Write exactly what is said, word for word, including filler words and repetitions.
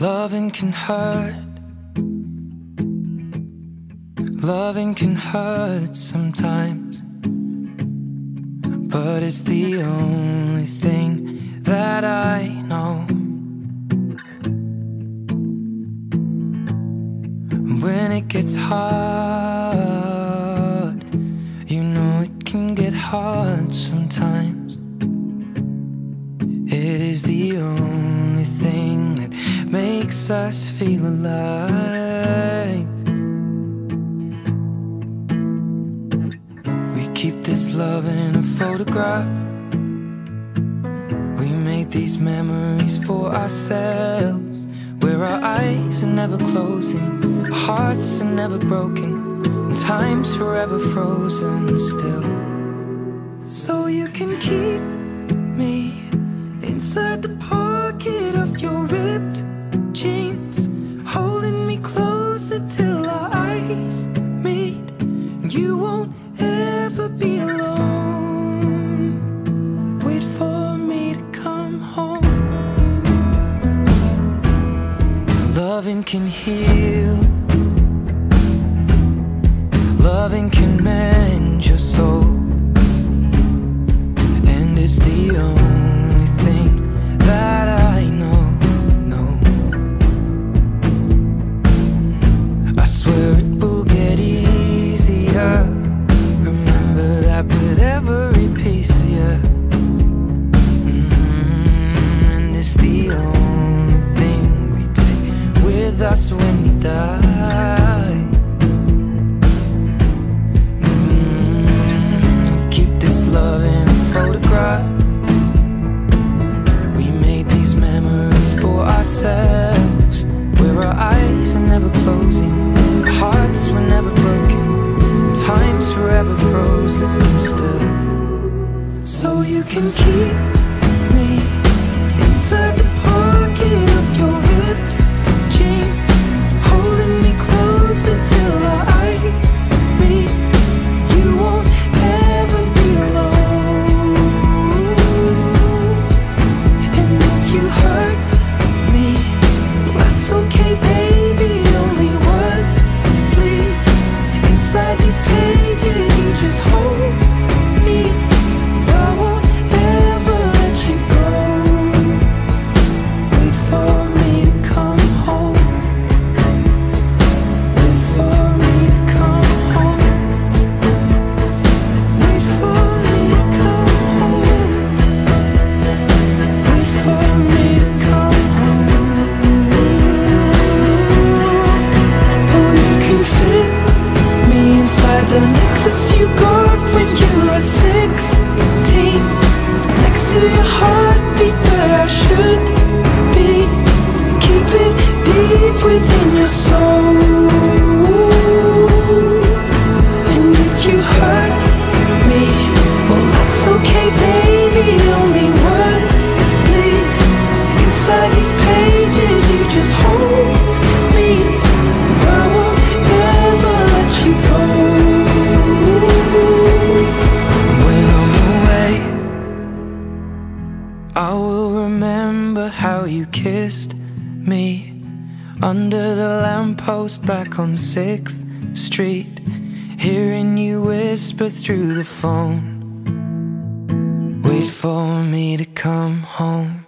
Loving can hurt. Loving can hurt sometimes, but it's the only thing that I know. When it gets hard, you know it can get hard sometimes. It is the only thing that makes us feel alive. We keep this love in a photograph. We made these memories for ourselves, where our eyes are never closing, our hearts are never broken, and time's forever frozen still. So you can keep me inside the pocket of your ripped jeans, holding me closer till our eyes meet. You won't ever be alone. Wait for me to come home. Loving can heal. Loving can mend your soul, and it's the only thing that I know, no. I swear it will get easier. Remember that with every piece of you. Mm-hmm. And it's the only thing we take with us when we die. Mm-hmm. We keep this love in its photograph. We made these memories for ourselves, where our eyes are never closing, our hearts were never broken, time's forever frozen still. So you can keep me inside the pocket of your ripped jeans, holding me closer till our eyes meet. You won't ever be alone. And if you hurt me, that's okay, baby. Only words bleed inside these pages. You just hold me. I won't ever let you go. Wait for me to come home. Wait for me to come home. Wait for me to come home. Wait for me to come home. Oh, you can fit me inside the necklace you got when you were sixteen, next to your heartbeat where I should be. Keep it deep within your soul. And if you hurt me, well, that's okay, baby. Only words bleed inside these pages. You just hold me. I won't ever let you go. When I'm away, I will remember how you kissed me under the lamppost back on sixth street, hearing you whisper through the phone, wait for me to come home.